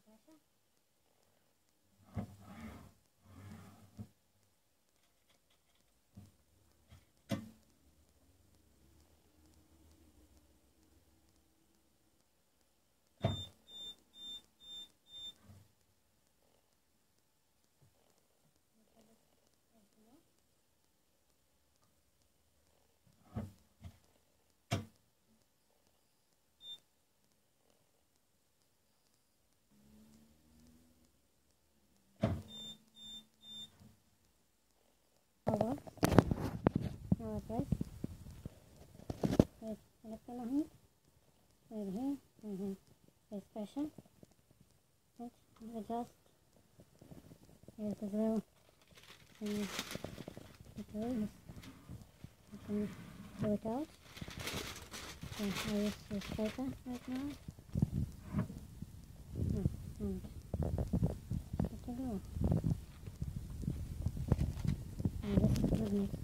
Now press. Select करना है फिर here press pressure and adjust here as well and you can pull it out. So I use this paper right now and good to go. And this is magnet.